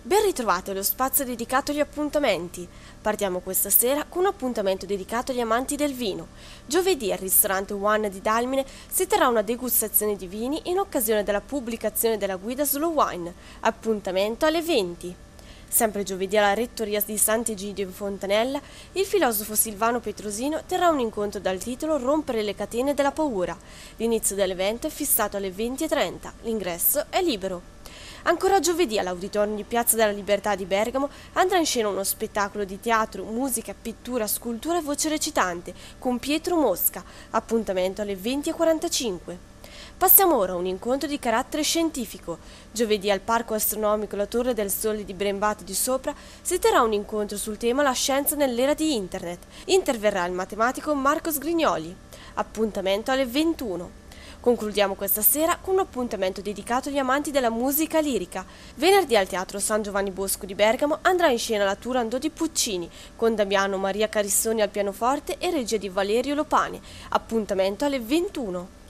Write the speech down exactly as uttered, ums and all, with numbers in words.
Ben ritrovati allo spazio dedicato agli appuntamenti. Partiamo questa sera con un appuntamento dedicato agli amanti del vino. Giovedì al ristorante One di Dalmine si terrà una degustazione di vini in occasione della pubblicazione della guida Slow Wine. Appuntamento alle venti. Sempre giovedì alla rettoria di Sant'Egidio in Fontanella, il filosofo Silvano Petrosino terrà un incontro dal titolo Rompere le catene della paura. L'inizio dell'evento è fissato alle venti e trenta. L'ingresso è libero. Ancora giovedì all'Auditorium di Piazza della Libertà di Bergamo andrà in scena uno spettacolo di teatro, musica, pittura, scultura e voce recitante con Pietro Mosca, appuntamento alle venti e quarantacinque. Passiamo ora a un incontro di carattere scientifico. Giovedì al Parco Astronomico La Torre del Sole di Brembato di Sopra si terrà un incontro sul tema La scienza nell'era di Internet. Interverrà il matematico Marco Sgrignoli. Appuntamento alle ventuno. Concludiamo questa sera con un appuntamento dedicato agli amanti della musica lirica. Venerdì al Teatro San Giovanni Bosco di Bergamo andrà in scena la Turandot di Puccini, con Damiano Maria Carissoni al pianoforte e regia di Valerio Lopane. Appuntamento alle ventuno.